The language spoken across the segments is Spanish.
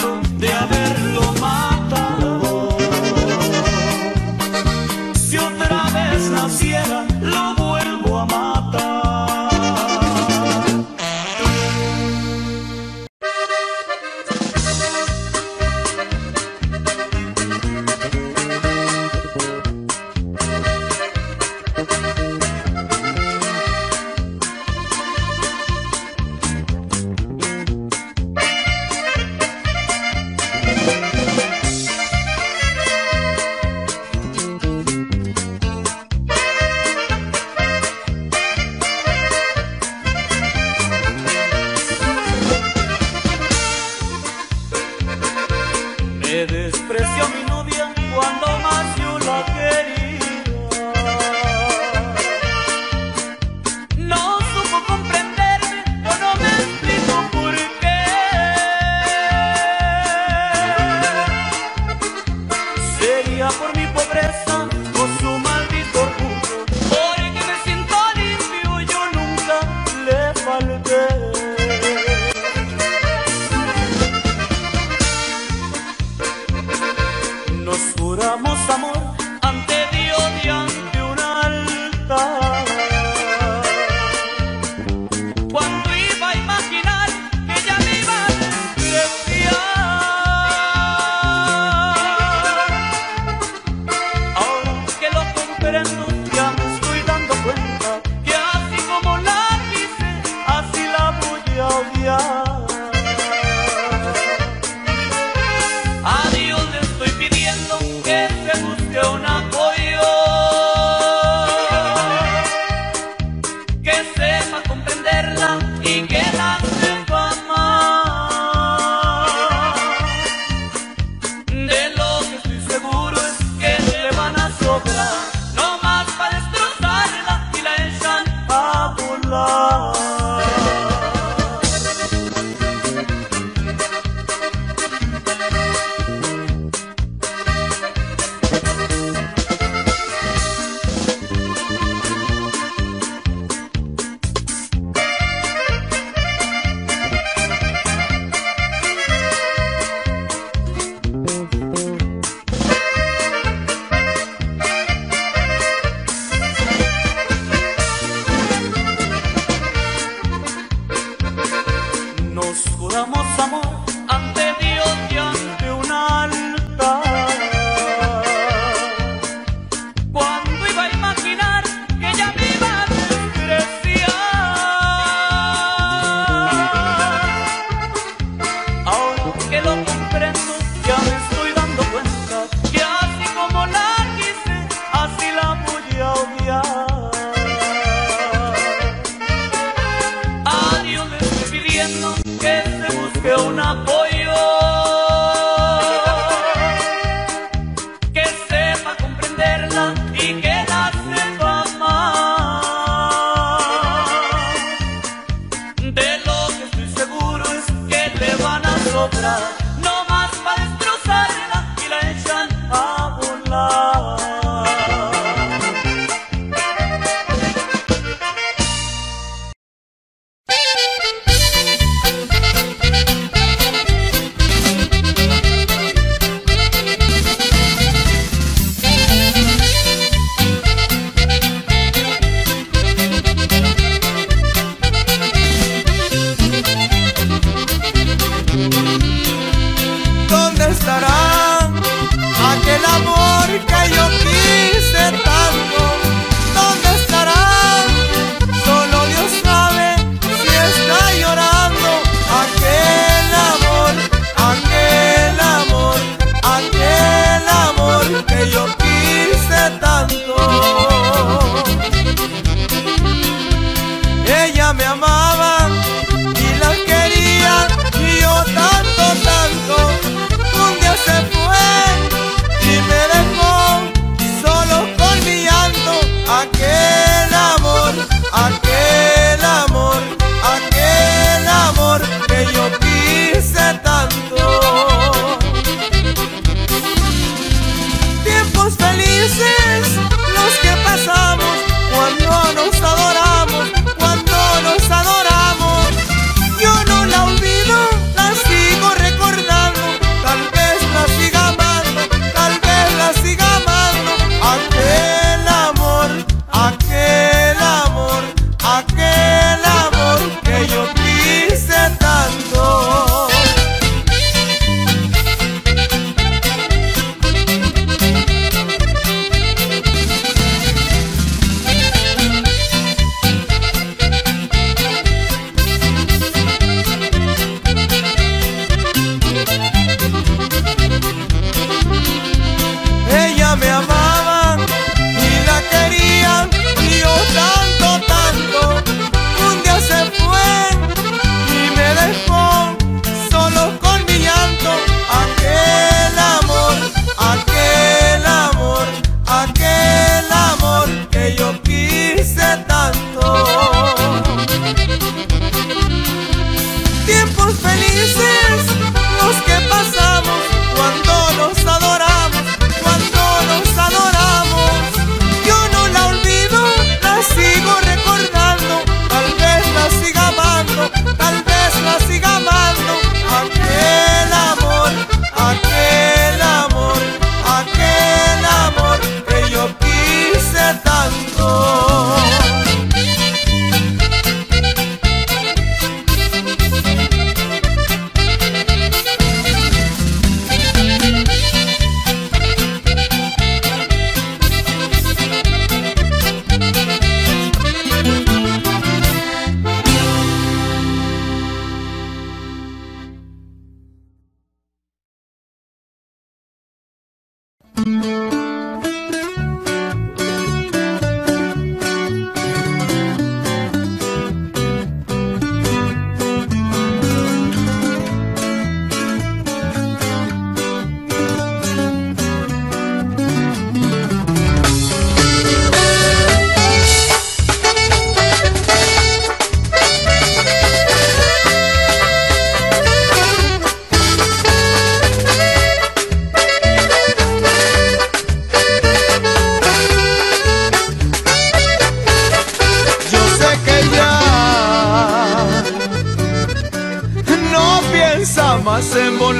arrepiento de haberlo matado. Si otra vez naciera, lo vuelvo a matar. Me despreció mi novia cuando más yo la quería. No supo comprenderme o no me explico por qué. Sería por mi pobreza o su maldito orgullo, porque me siento limpio, yo nunca le falté. Nos juramos amor ante Dios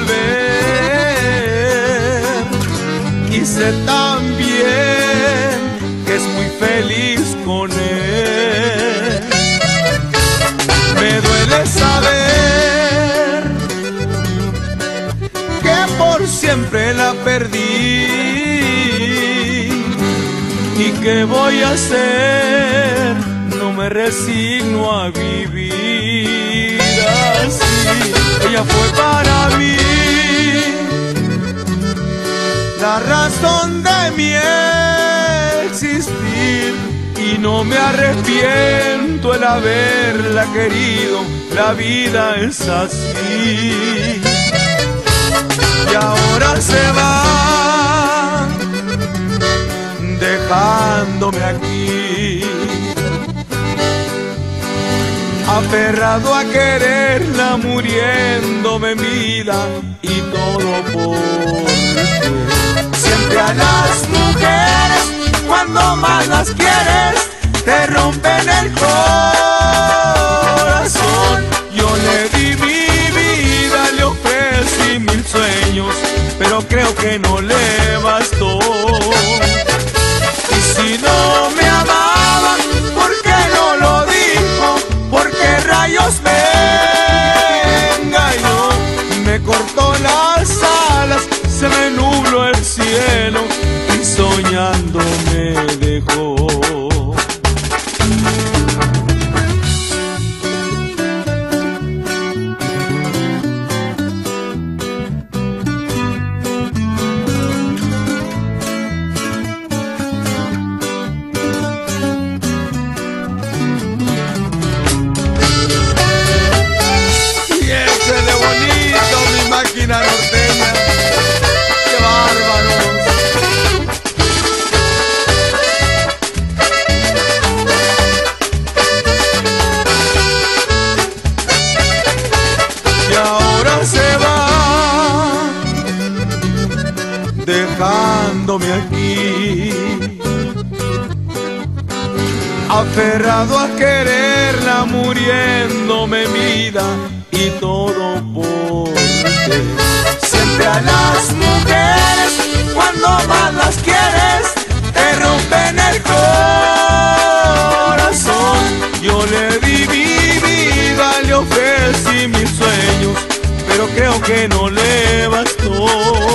volver. Y sé también que es muy feliz con él. Me duele saber que por siempre la perdí. ¿Y qué voy a hacer? No me resigno a vivir así. Ella fue para mí la razón de mi existir, y no me arrepiento el haberla querido. La vida es así. Y ahora se va dejándome aquí, aferrado a quererla, muriéndome en vida, y todo porque siempre a las mujeres, cuando más las quieres, te rompen el corazón. Yo le di mi vida, le ofrecí 1000 sueños, pero creo que no le bastó. Y si no me amaba, ¿por qué no lo dijo? ¿Por qué rayos me engañó? Me cortó las alas, se me nubló el cielo, y soñando me dejó. Máquina norteña, qué bárbaros. Y ahora se va dejándome aquí, aferrado a quererla, muriéndome en vida, y todo porque siempre a las mujeres, cuando más las quieres, te rompen el corazón. Yo le di mi vida, le ofrecí 1000 sueños, pero creo que no le bastó.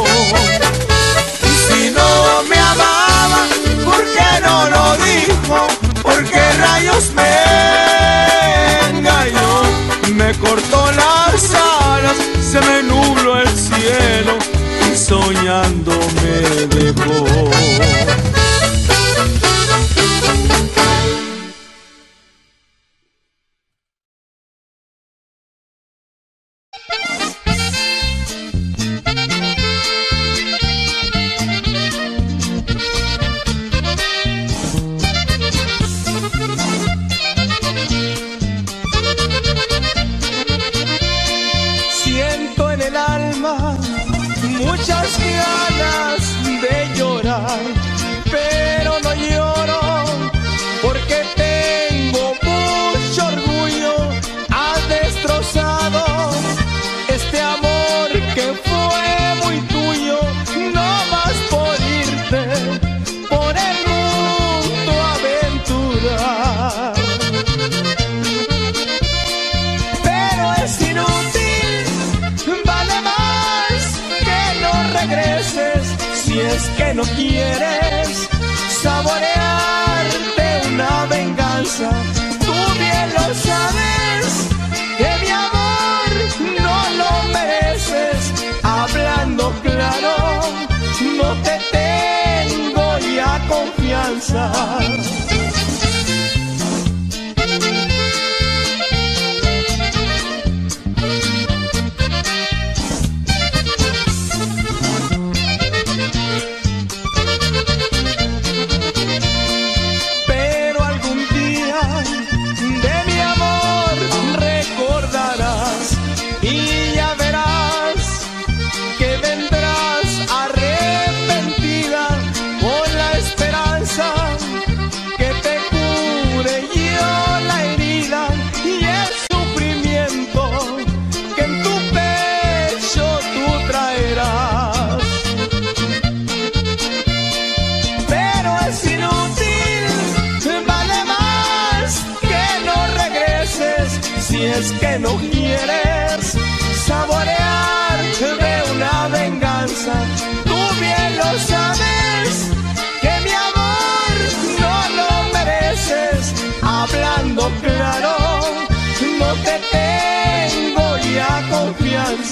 Y si no me amaba, ¿por qué no lo dijo? ¿Por qué rayos me engañó? Me cortó las alas, se me nubló el cielo, y soñando me dejó. Muchas ganas de llorar, pero no lloro porque tengo mucho orgullo. Has destrozado este amor que fue muy tuyo, no vas por irte por el mundo a aventurar. Pero es inútil, vale más que no regreses si es que no quieres saborearte una venganza. Tú bien lo sabes, que mi amor no lo mereces. Hablando claro, no te tengo ya confianza. Pero algún día de mi amor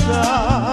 vida.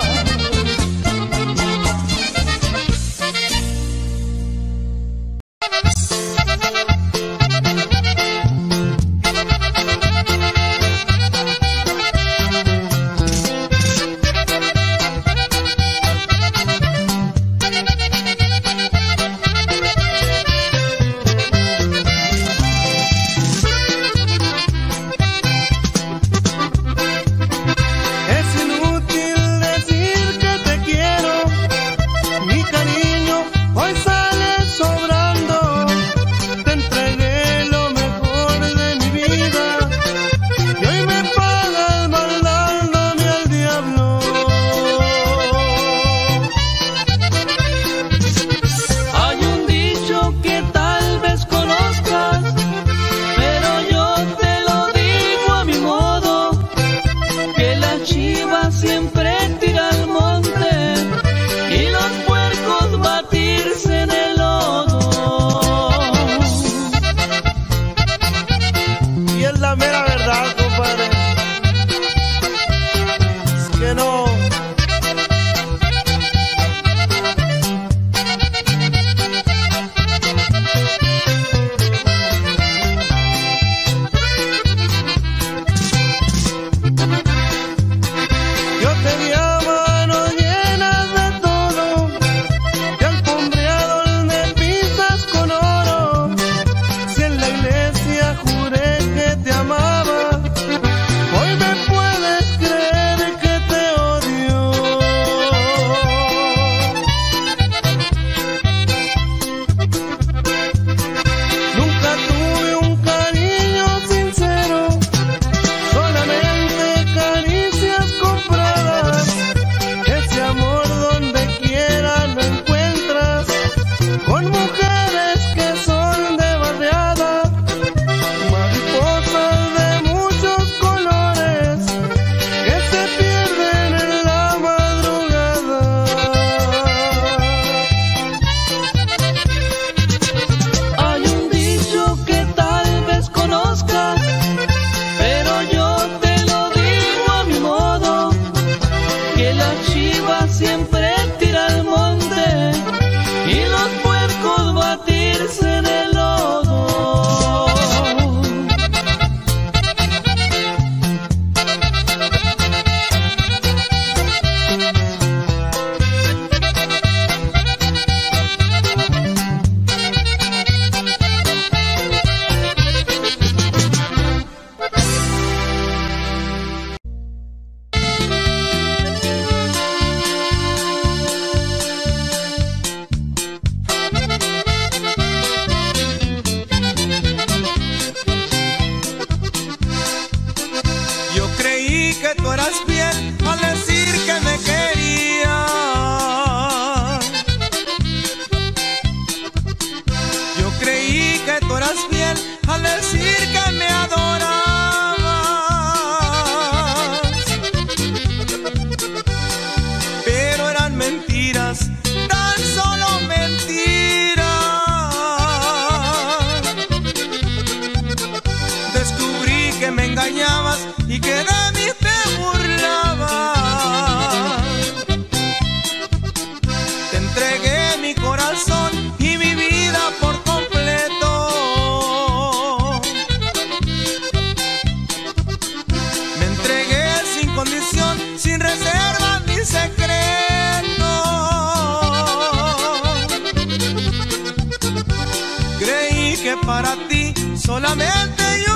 Para ti solamente yo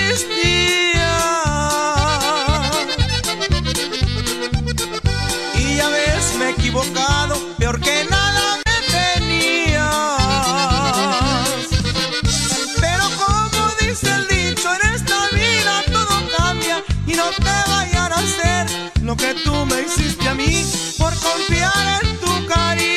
existía, y ya ves, me he equivocado, peor que nada me tenías. Pero como dice el dicho, en esta vida todo cambia, y no te vayan a hacer lo que tú me hiciste a mí por confiar en tu cariño.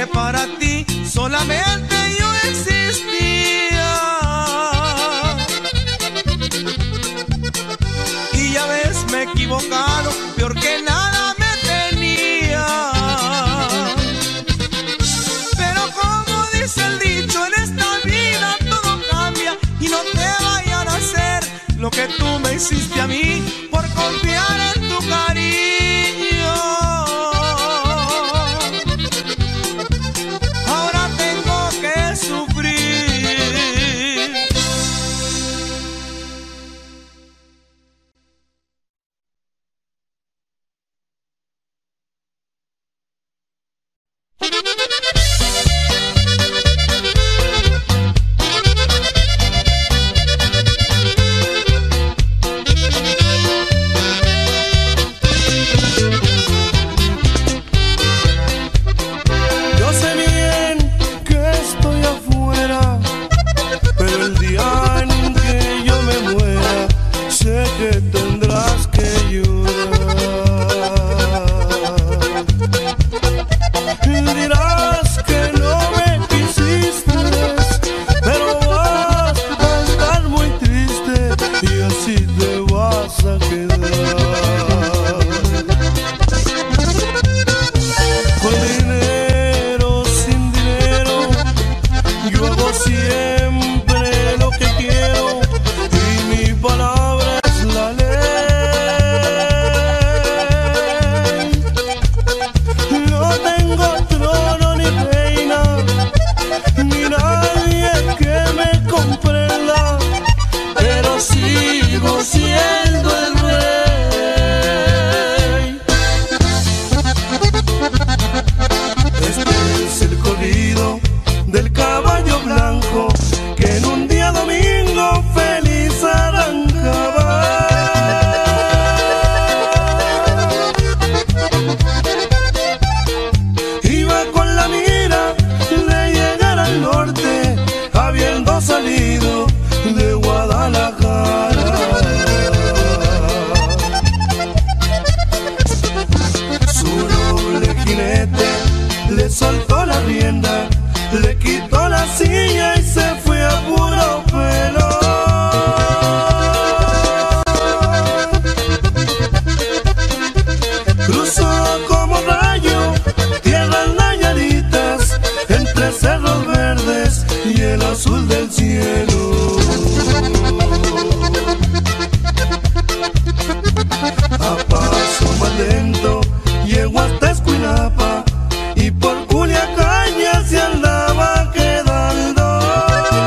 que para ti solamente yo existía. Y ya ves, me he equivocado, peor que nada me tenía. Pero como dice el dicho, en esta vida todo cambia y no te vayan a hacer lo que tú me hiciste a mí por confiar en tu cariño. Ahora tengo que sufrir. Y por Culiacán ya se andaba quedando.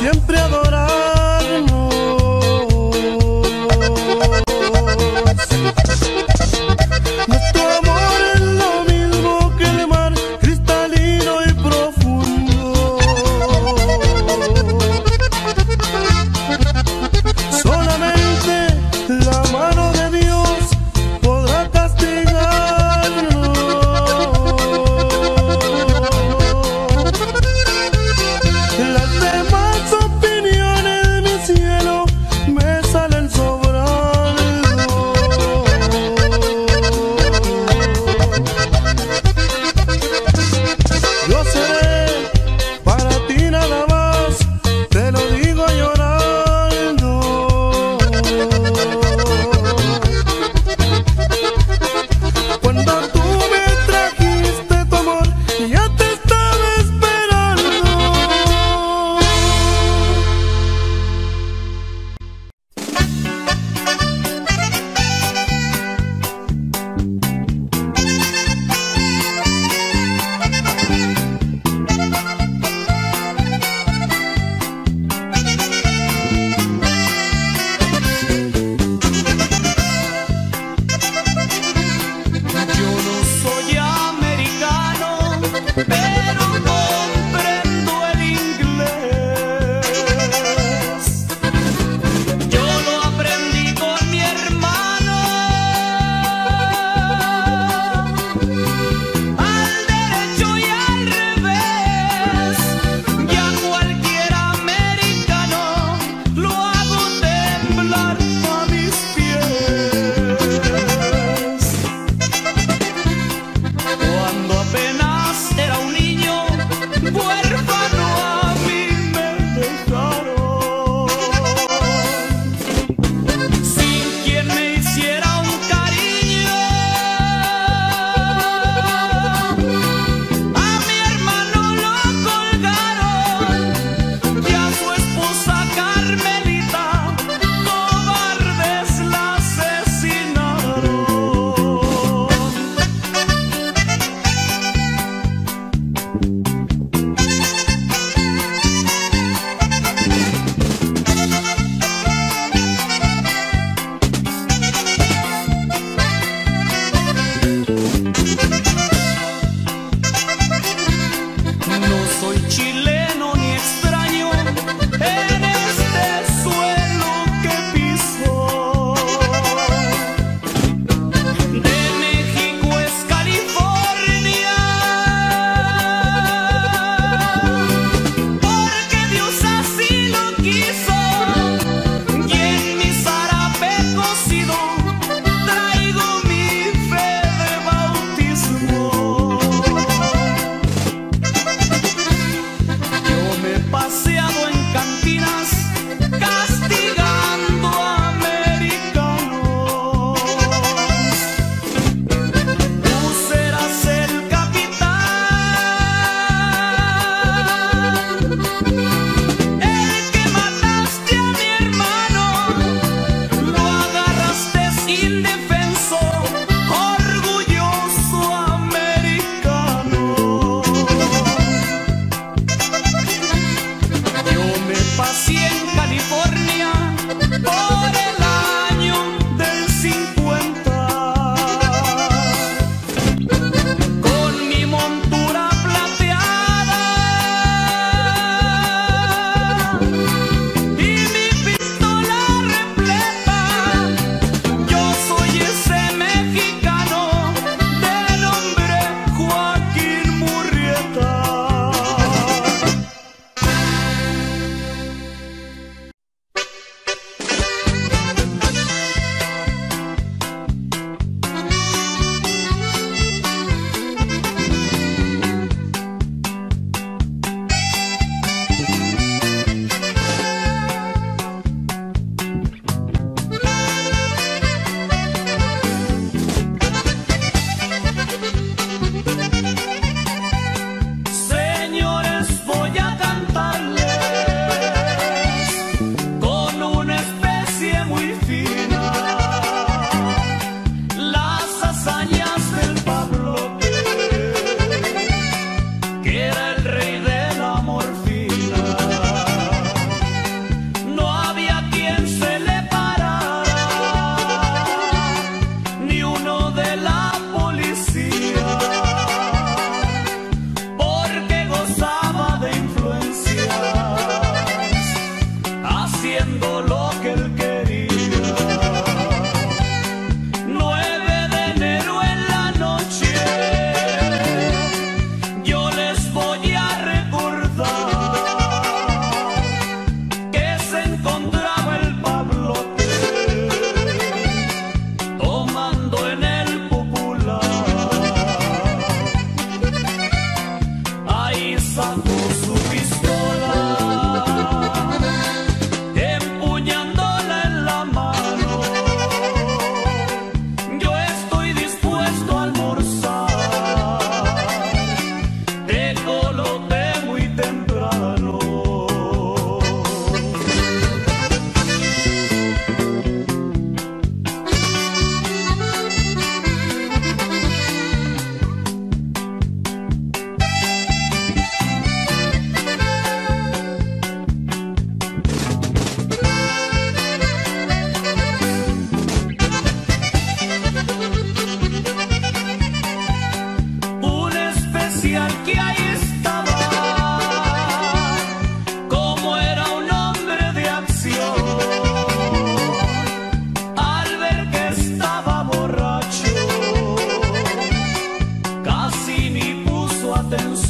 siempre adorarnos. Nuestro amor es lo mismo que el mar, cristalino y profundo. Solamente la mano de Dios podrá castigarnos. Las demás opiniones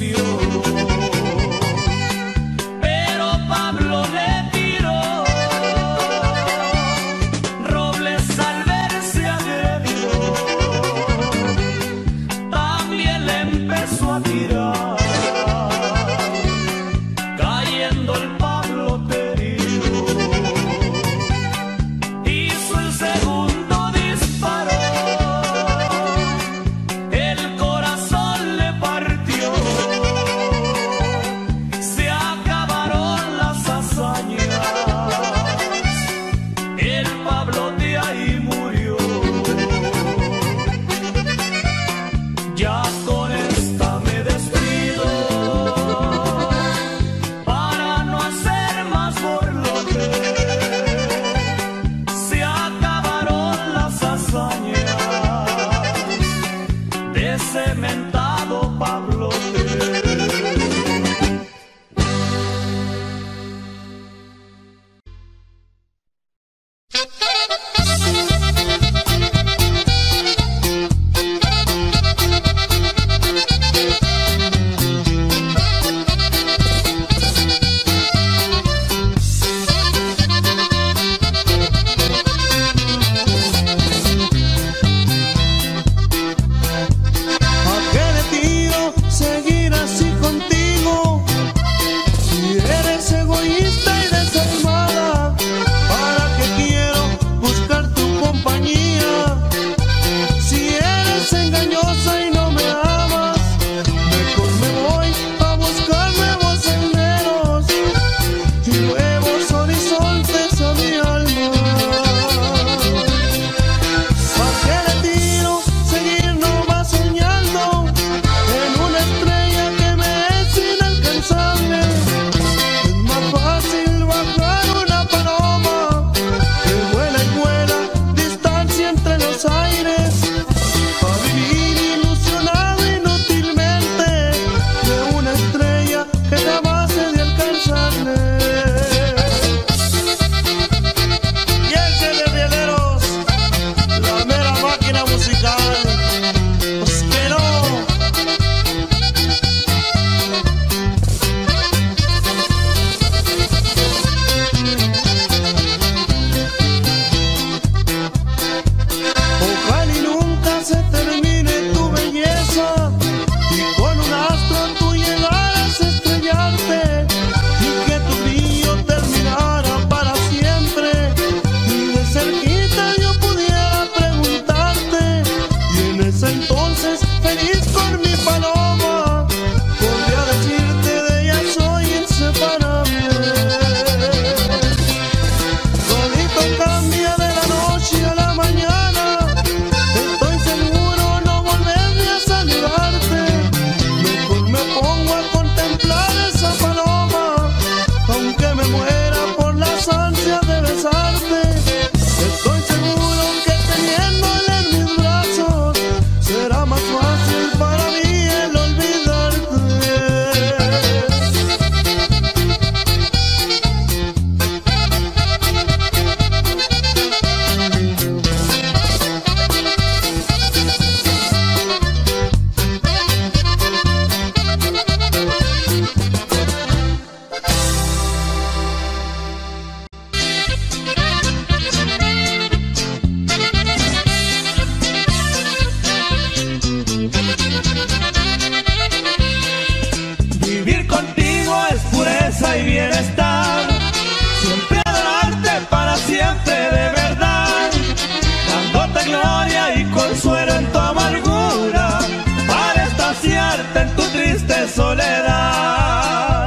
soledad.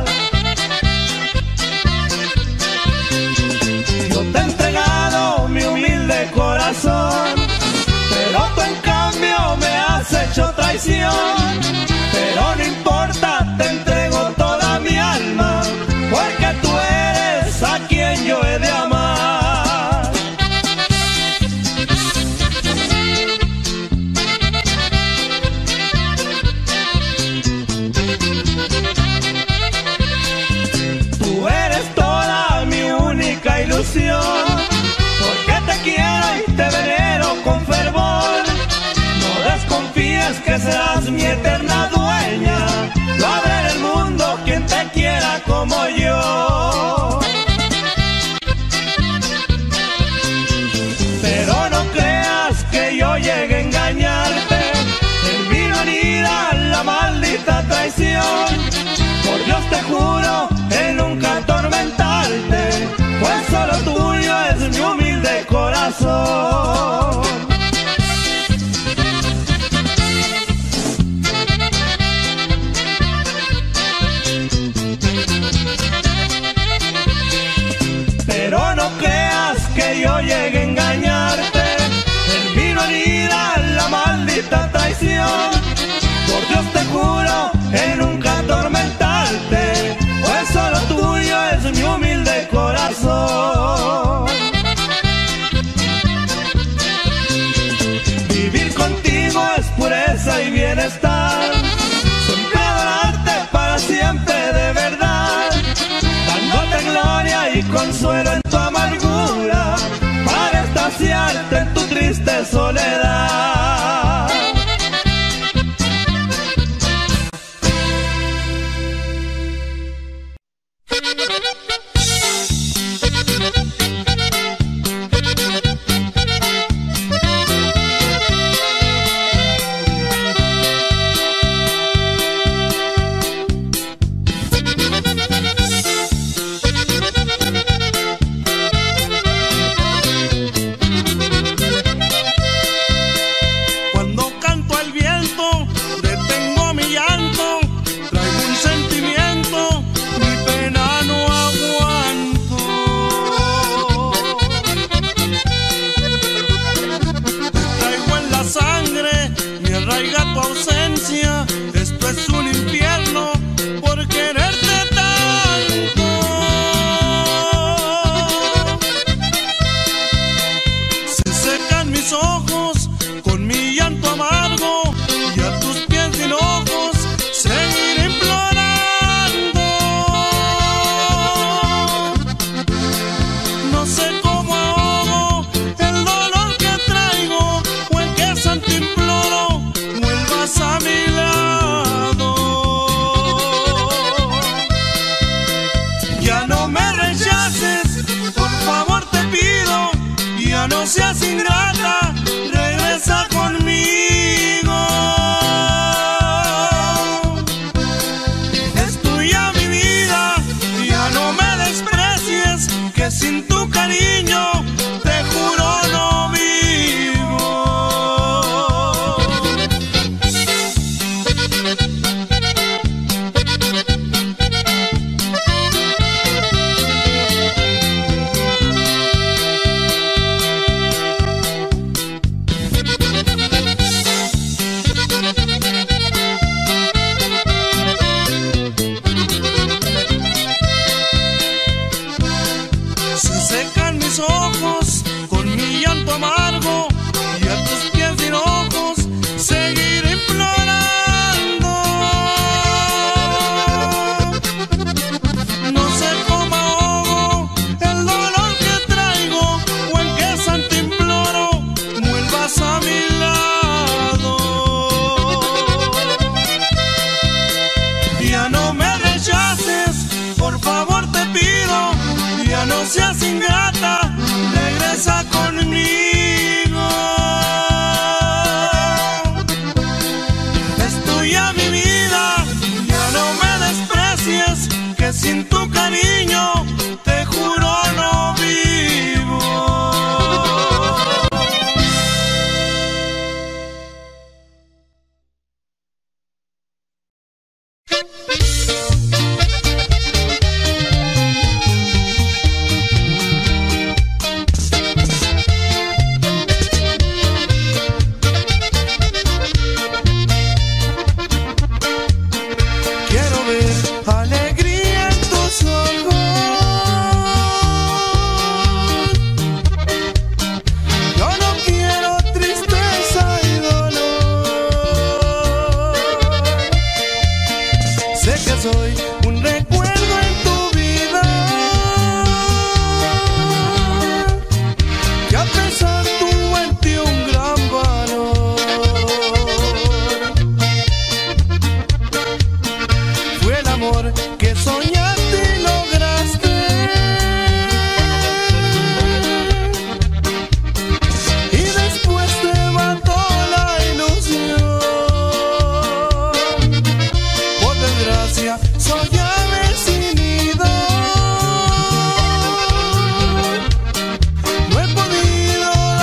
Yo te he entregado mi humilde corazón, pero tú en cambio me has hecho traición. Pero no importa, te entrego toda mi alma, porque tú eres a quien yo he de amar. Tú eres toda mi única ilusión, porque te quiero y te venero con fervor. No desconfíes que serás mi eterna dueña, lo habré corazón. Pero no creas que yo llegue a engañarte, en mí no herida la maldita traición. Por Dios te juro en nunca atormentarte, pues solo tuyo es mi humilde corazón. Vivir contigo es pureza y bienestar, siempre adorarte para siempre de verdad, dándote gloria y consuelo en tu amargura, para estaciarte en tu triste soledad. Esto es un infierno por quererte tanto. Se secan mis ojos con mi llanto amargo, y a tus pies sin ojos seguiré implorando. No sé cómo ahogo el dolor que traigo, o en qué santo imploro vuelvas a mi lado. Ya no me rechaces, por favor te pido, ya no seas ingrata, regresa conmigo. Es tuya mi vida, ya no me desprecies, que sin tu cariño te juro no vivo. Se secan mis ojos con mi llanto amargo, y a tus pies sin ojos seguiré implorando. No sé cómo ahogo el dolor que traigo, o en qué santo imploro vuelvas a mi lado. Ya no me rechaces, por favor te pido, ya no seas ingrata, regresa conmigo. Es tuya mi vida, ya no me desprecies, que sin tu cariño te juro no vivo. Quiero ver alegría en tus ojos, yo no quiero tristeza y dolor. Sé que soy un recuerdo en tu vida, que a pesar tuvo en ti un gran valor. Fue el amor que soñaste y lograste, y después te mató la ilusión. Por desgracia soy ave sin nido, no he podido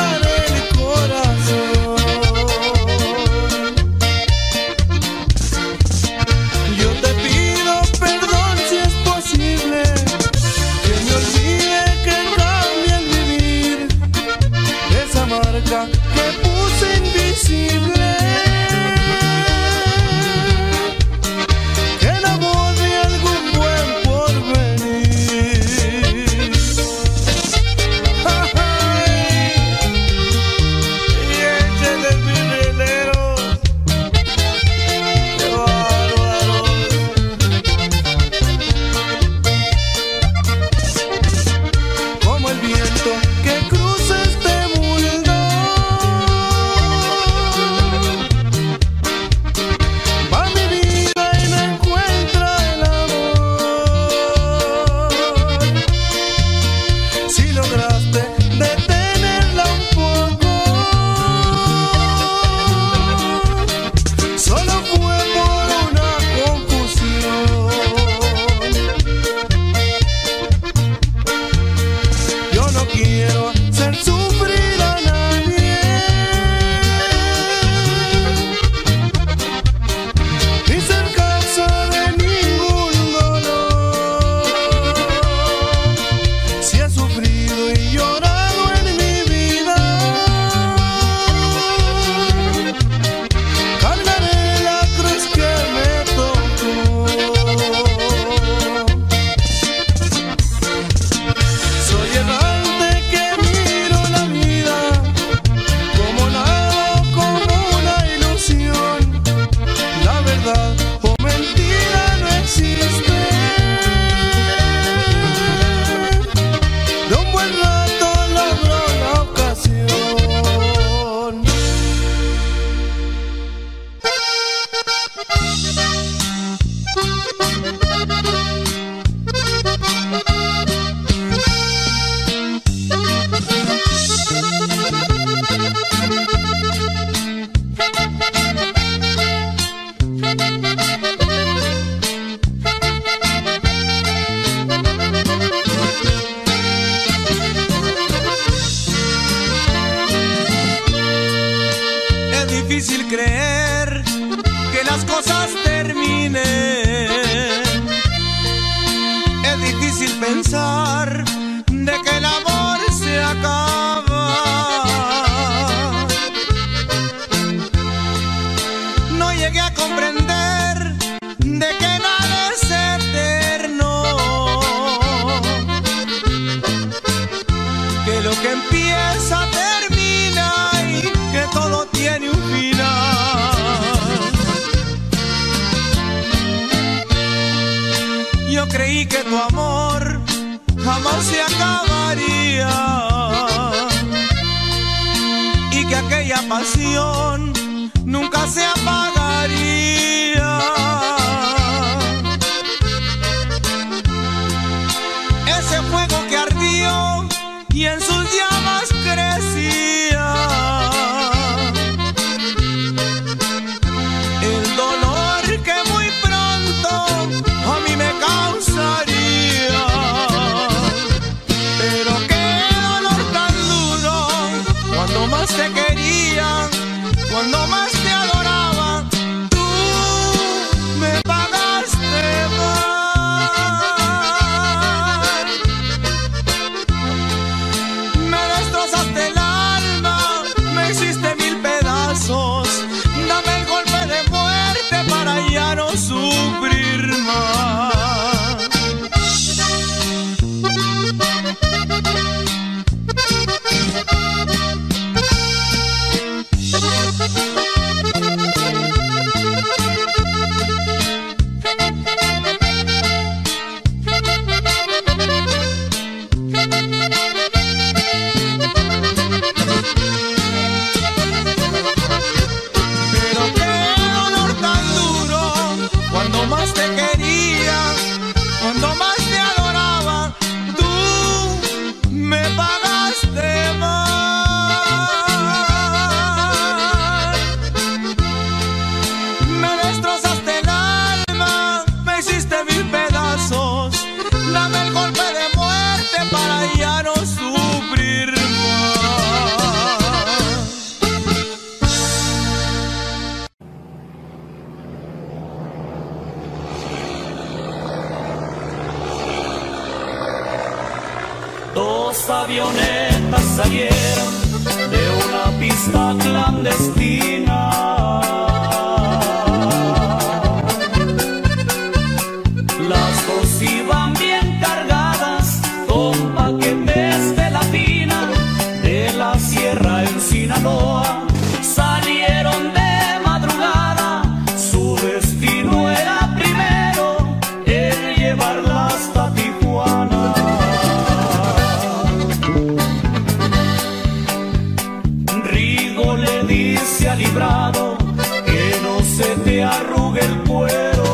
de que nada es eterno, que lo que empieza termina y que todo tiene un final. Yo creí que tu amor jamás se acabaría y que aquella pasión nunca se apagaría. Ese fuego que ardió y en sus llamas crecía, el dolor que muy pronto a mí me causaría. Pero qué dolor tan duro, cuando más te quería, cuando más te adoraba, tú me pagaste mal. Me destrozaste el alma, me hiciste mil pedazos. Dame el golpe de muerte para ya no sufrir más. Pero qué dolor tan duro, cuando más te quería, cuando más te adoraba, tú me pagaste mal. Me destrozaste el alma, me hiciste mil pedazos. Dame el golpe de muerte para ya no sufrir más. Dos avionetas salieron de una pista clandestina. Las dos iban bien cargadas con paquetes de la fina de la sierra en Sinaloa. Salieron de madrugada, su destino era primero el llevarla hasta Tijuana. Rigo le dice a Librado que no se te arrugue el cuero.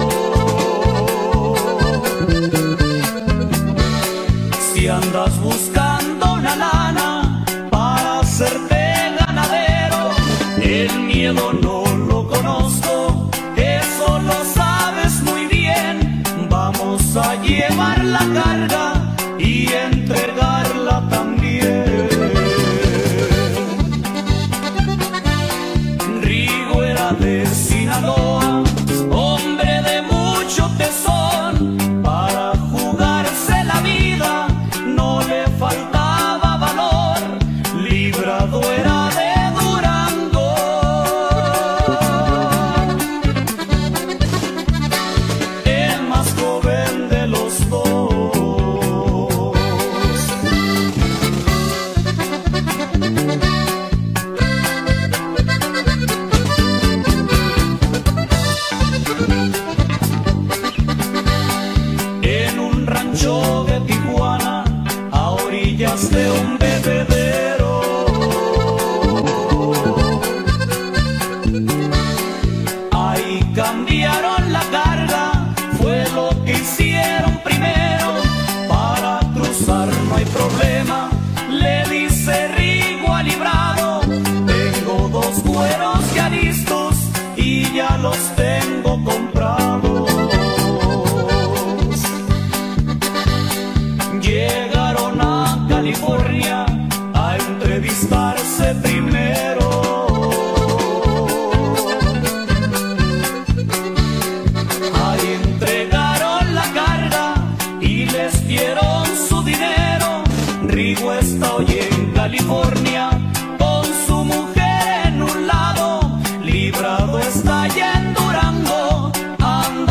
Si andas buscando una lana para hacerte ganadero, el miedo no lo conozco, eso lo sabes muy bien. Vamos a llevar la carga y entregarla también. Rigo era de Sinaloa, hombre de mucho tesón, para jugarse la vida no le faltaba valor. Librado era de Durango, el más joven de los dos. En un rancho de Tijuana, a orillas de un bebedero, ahí cambiaron la carga, fue lo que hicieron primero. Para cruzar no hay problema, le dice Rigo a Librado, tengo dos cueros ya listos y ya los tengo comprados. Llegaron a California a entrevistarse primero. Ahí entregaron la carga y les dieron su dinero. Rigo está hoy en California con su mujer en un lado, Librado está allá en Durango, anda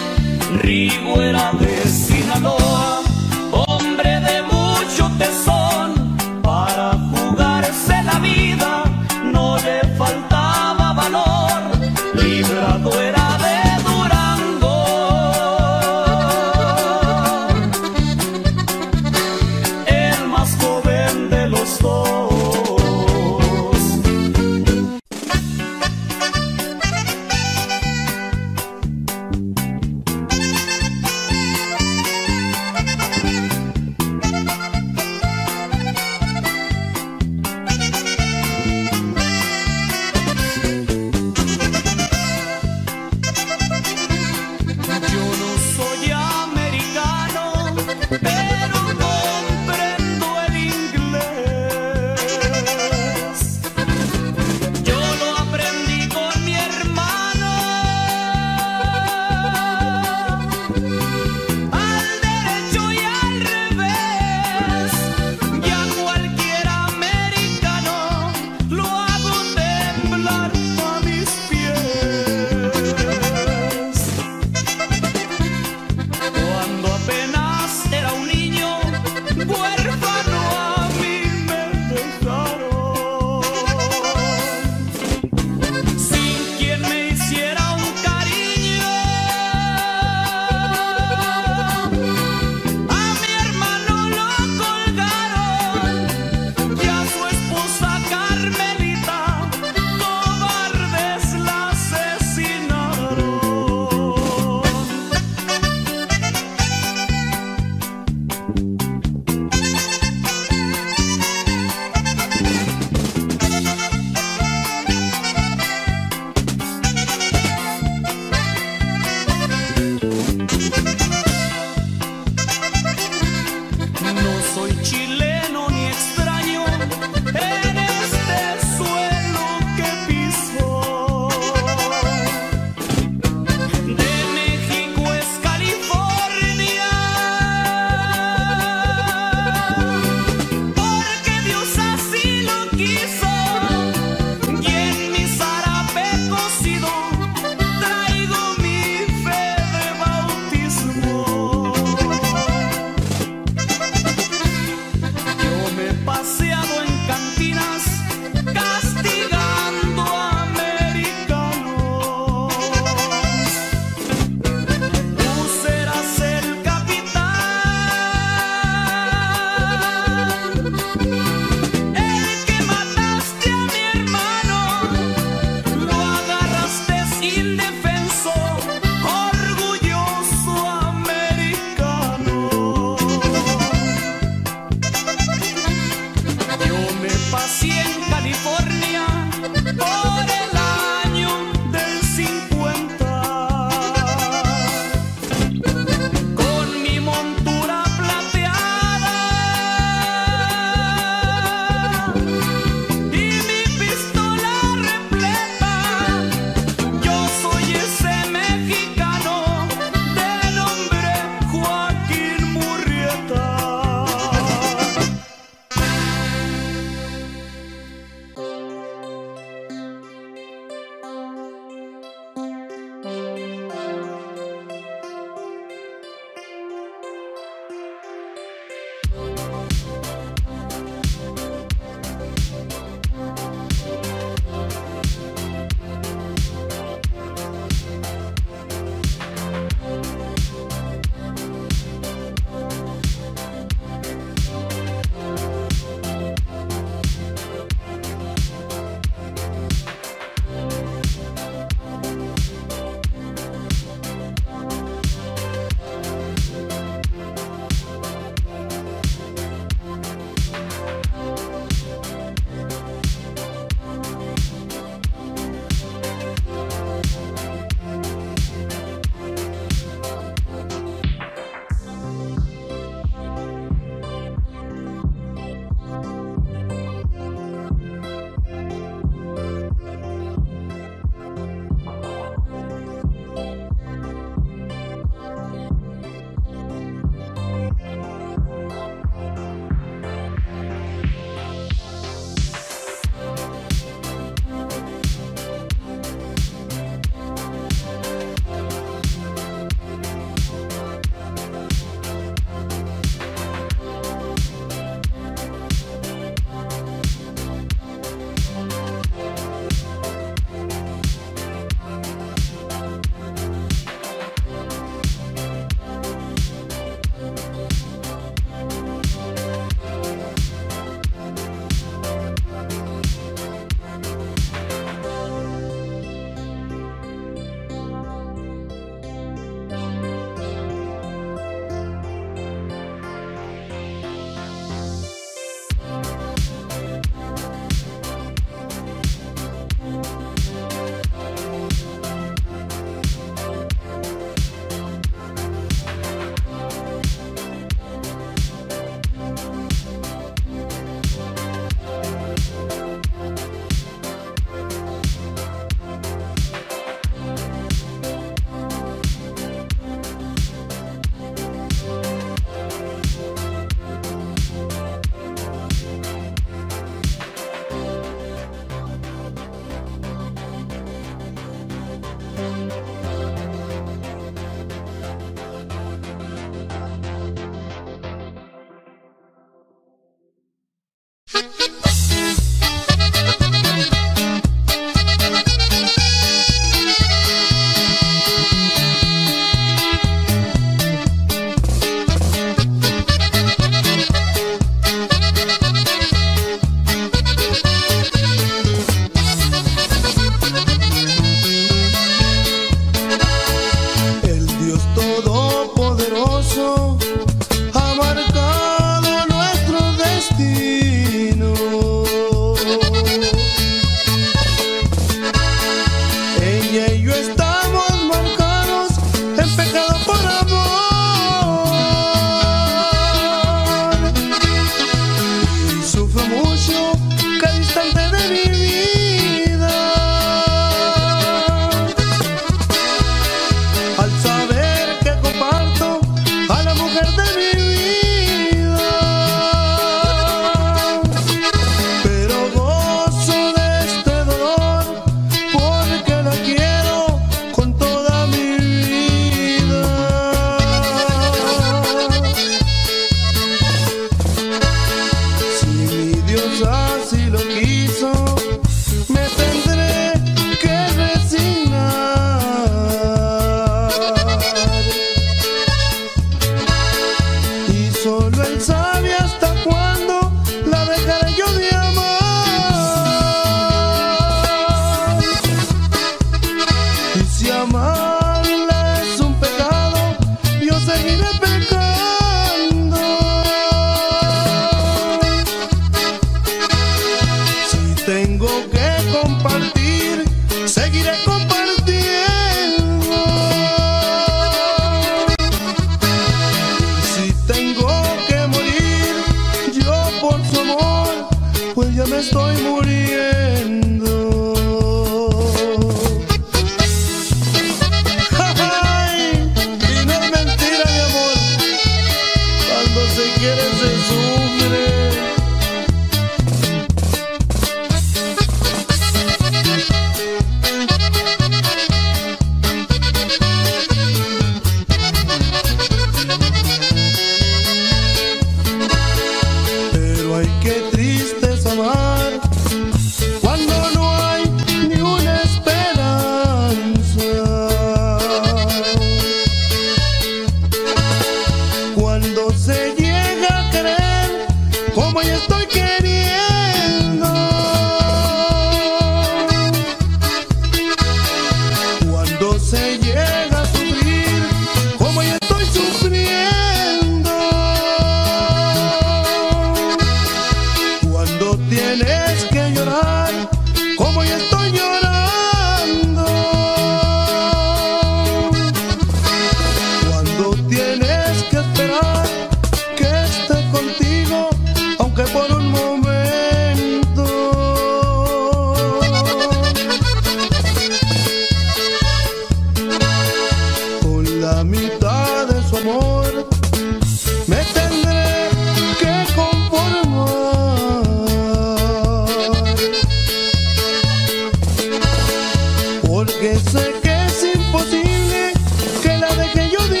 porque sé que es imposible que la deje yo de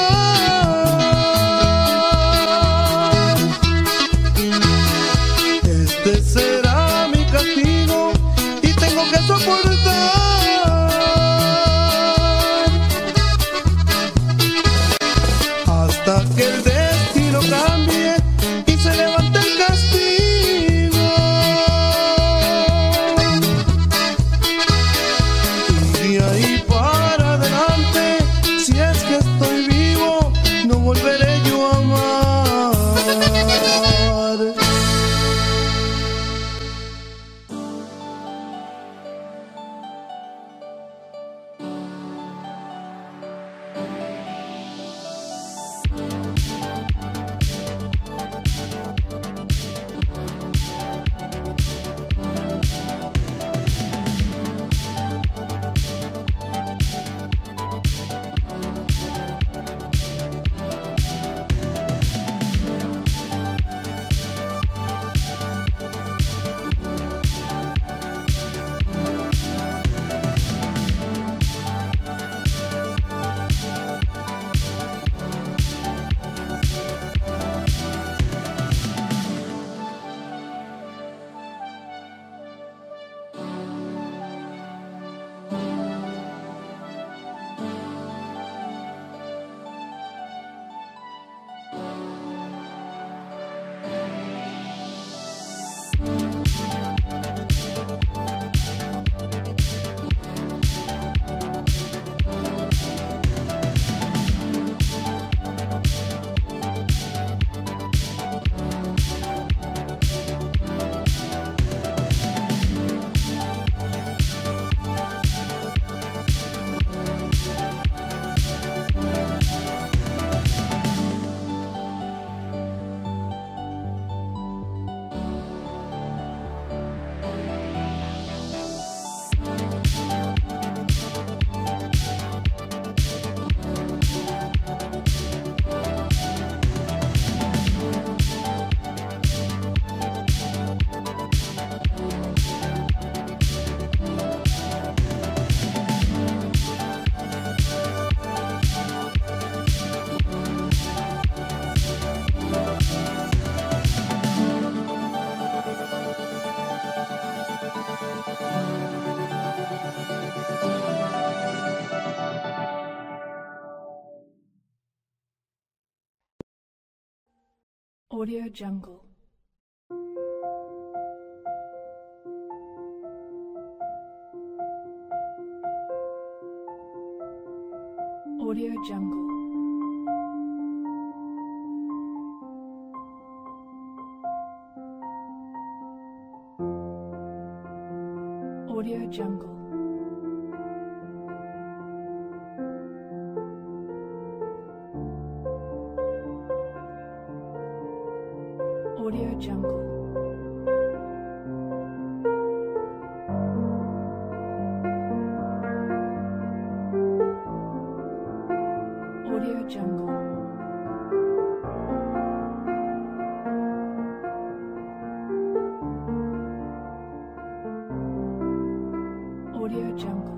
amar. Este será mi castigo y tengo que soportar hasta que el destino cambie y se levante el castigo. Y de ahí para adelante, si es que estoy vivo, no volveré yo a amar. Audio Jungle. Audio Jungle. Audio Jungle. Audio Jungle. Audio Jungle. Audio Jungle.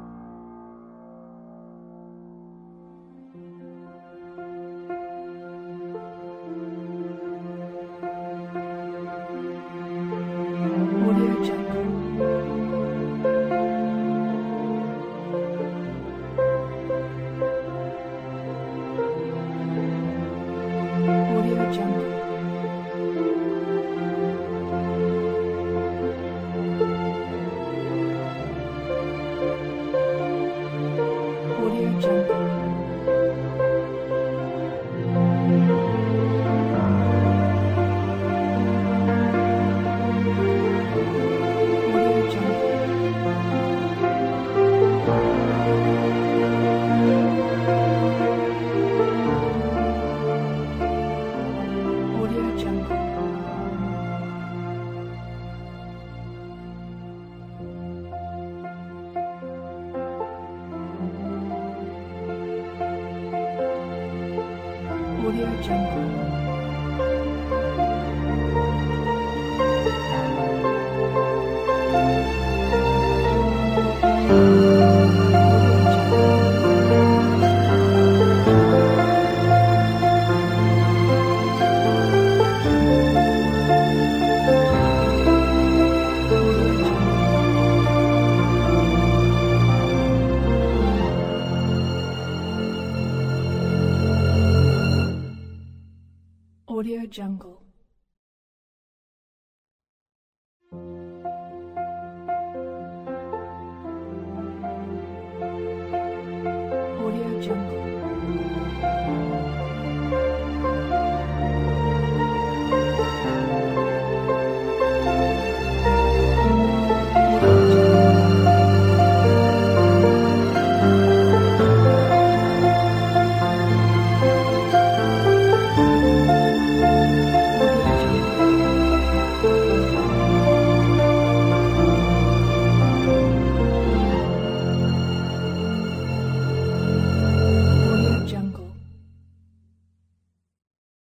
Audio Jungle. Jungle. Audio Jungle.